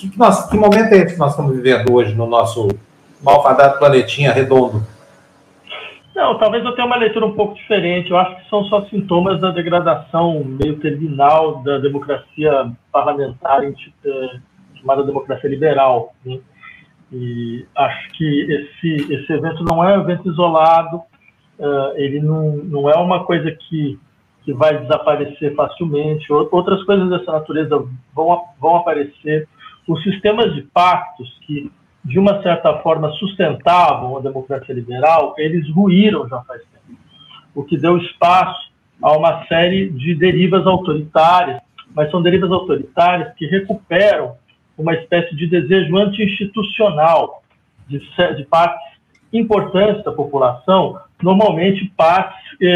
Que momento é esse que nós estamos vivendo hoje no nosso malfadado planetinha redondo? Não, talvez eu tenha uma leitura um pouco diferente. Eu acho que são só sintomas da degradação meio terminal da democracia parlamentar, chamada democracia liberal, né? E acho que esse evento não é um evento isolado, ele não é uma coisa que vai desaparecer facilmente. Outras coisas dessa natureza vão aparecer. Os sistemas de pactos que, de uma certa forma, sustentavam a democracia liberal, eles ruíram já faz tempo, o que deu espaço a uma série de derivas autoritárias, mas são derivas autoritárias que recuperam uma espécie de desejo anti-institucional de partes importantes da população, normalmente partes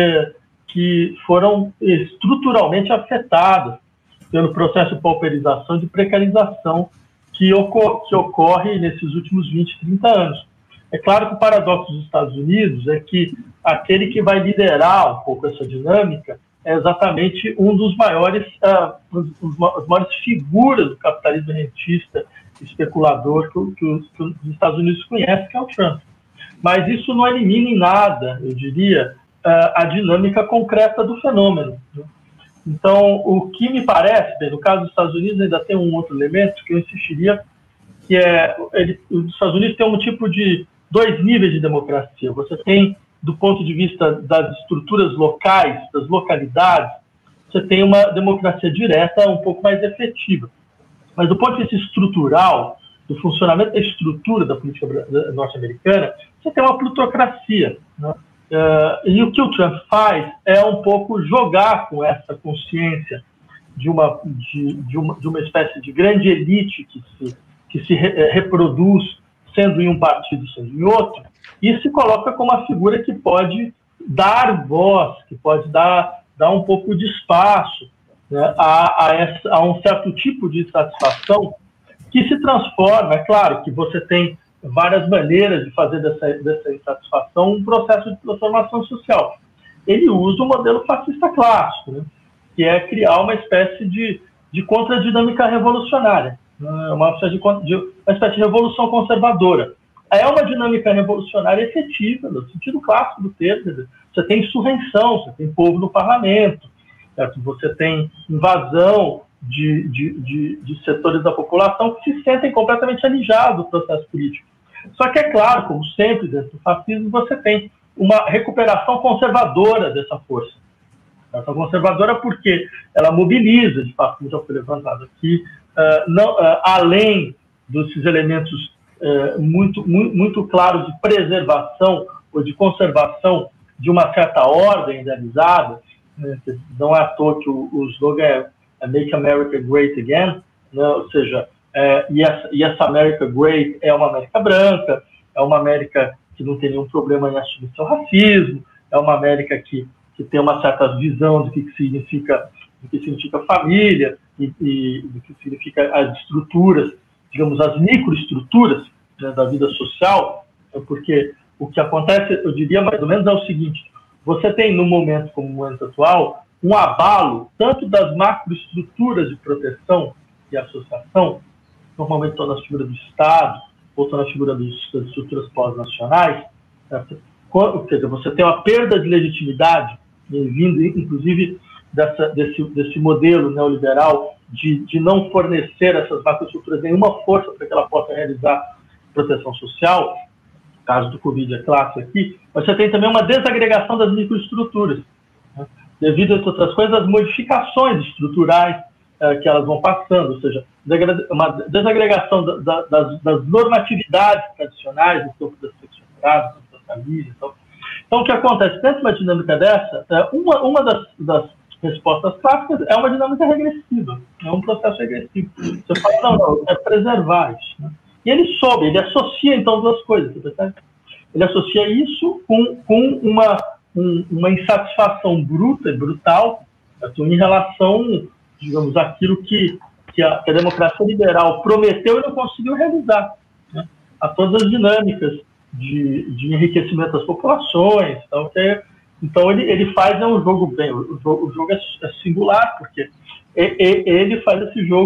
que foram estruturalmente afetadas pelo processo de pauperização e de precarização que ocorre nesses últimos 20, 30 anos. É claro que o paradoxo dos Estados Unidos é que aquele que vai liderar um pouco essa dinâmica é exatamente um dos maiores, as maiores figuras do capitalismo rentista especulador que os Estados Unidos conhecem, que é o Trump. Mas isso não elimina em nada, eu diria, a dinâmica concreta do fenômeno, né? Então, o que me parece, bem, no caso dos Estados Unidos, ainda tem um outro elemento que eu insistiria, que é, os Estados Unidos tem um tipo de 2 níveis de democracia. Você tem, do ponto de vista das estruturas locais, das localidades, você tem uma democracia direta um pouco mais efetiva. Mas do ponto de vista estrutural, do funcionamento da estrutura da política norte-americana, você tem uma plutocracia, né? E o que o Trump faz é um pouco jogar com essa consciência de uma espécie de grande elite que se reproduz, sendo em um partido, sendo em outro, e se coloca como uma figura que pode dar voz, que pode dar um pouco de espaço, né, a um certo tipo de satisfação que se transforma. É claro que você tem várias maneiras de fazer dessa insatisfação um processo de transformação social. Ele usa o modelo fascista clássico, né, que é criar uma espécie de contradinâmica revolucionária, né, uma espécie de revolução conservadora. É uma dinâmica revolucionária efetiva, no sentido clássico do termo. Você tem insurreição, você tem povo no parlamento, certo? Você tem invasão de setores da população que se sentem completamente alijados do processo político. Só que é claro, como sempre dentro do fascismo, você tem uma recuperação conservadora dessa força. Essa conservadora porque ela mobiliza, de fato, como já foi levantado aqui, além desses elementos muito claros de preservação ou de conservação de uma certa ordem idealizada, né? Não é à toa que o slogan é Make America Great Again, né? Ou seja, e essa América Great é uma América branca, é uma América que não tem nenhum problema em assumir seu racismo, é uma América que tem uma certa visão do que significa família e do que significa as estruturas, digamos, as microestruturas, né, da vida social, porque o que acontece, eu diria mais ou menos, é o seguinte: você tem, no momento como o momento atual, um abalo tanto das macroestruturas de proteção e associação, normalmente estão na figura do Estado, ou estão na figura das estruturas pós-nacionais, certo? Quer dizer, você tem uma perda de legitimidade, vindo, inclusive, desse modelo neoliberal de não fornecer essas macroestruturas nenhuma força para que ela possa realizar proteção social, caso do Covid é clássico aqui. Você tem também uma desagregação das microestruturas, né, devido, entre outras coisas, às modificações estruturais que elas vão passando, ou seja, uma desagregação das normatividades tradicionais, do campo da sexualidade, do campo da família. Então, o que acontece dentro de uma dinâmica dessa, uma das respostas clássicas é uma dinâmica regressiva, é um processo regressivo. Você fala, não, é preservar isso, né? E ele associa, então, duas coisas, você percebe? Ele associa isso com uma insatisfação bruta e brutal, em relação, digamos, àquilo que a democracia liberal prometeu e não conseguiu realizar, né? A todas as dinâmicas de enriquecimento das populações. Então ele faz um jogo bem, o jogo é singular, porque ele faz esse jogo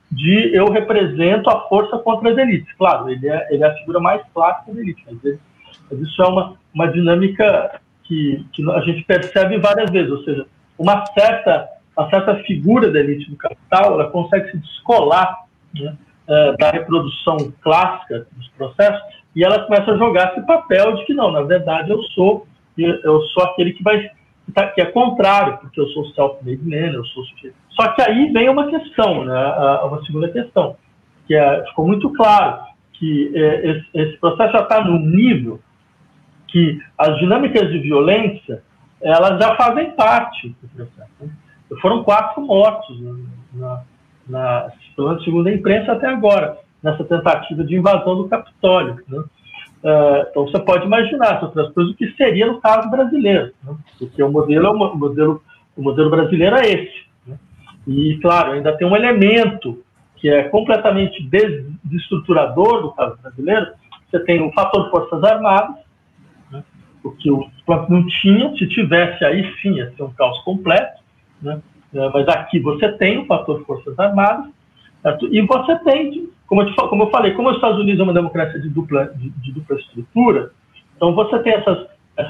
de eu represento a força contra as elites. Claro, ele é a figura mais clássica da elite, mas isso é uma dinâmica que a gente percebe várias vezes, ou seja, uma certa figura da elite do capital, ela consegue se descolar, né, da reprodução clássica dos processos, e ela começa a jogar esse papel de que não, na verdade eu sou aquele que é contrário, porque eu sou self-made man, eu sou sujeito. Só que aí vem uma questão, né, uma segunda questão, que ficou muito claro que esse processo já está num nível que as dinâmicas de violência, elas já fazem parte do processo. Né? Foram 4 mortos, pelo menos segundo a imprensa até agora, nessa tentativa de invasão do Capitólio. Né? Então você pode imaginar, entre outras coisas, o que seria no caso brasileiro, né? Porque o modelo brasileiro é esse. Né? E, claro, ainda tem um elemento que é completamente desestruturador do caso brasileiro. Você tem o fator Forças Armadas, né? O que o Trump não tinha. Se tivesse, aí sim ia ser um caos completo. Né? Mas aqui você tem o fator Forças Armadas, certo? E você tem, como eu falei, como os Estados Unidos é uma democracia de dupla estrutura, então você tem essas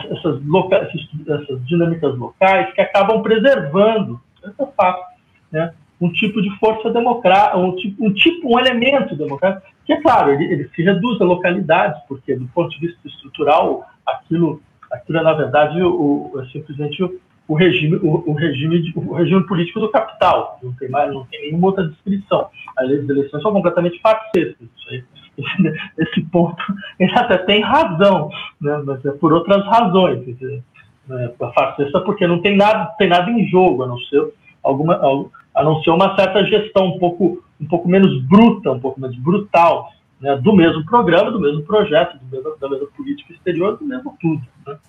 dinâmicas locais que acabam preservando, esse é o fato, né, um tipo de força democrática, um elemento democrático, que, é claro, ele se reduz a localidades, porque, do ponto de vista estrutural, aquilo é, na verdade, simplesmente o regime político do capital. Não tem nenhuma outra descrição. As eleições são completamente farsescas. Esse ponto, ele até tem razão, né? Mas é por outras razões. A farsesca porque não tem nada em jogo, a não ser uma certa gestão um pouco menos bruta, um pouco menos brutal, né? Do mesmo programa, do mesmo projeto, da mesma política exterior, do mesmo tudo. Né?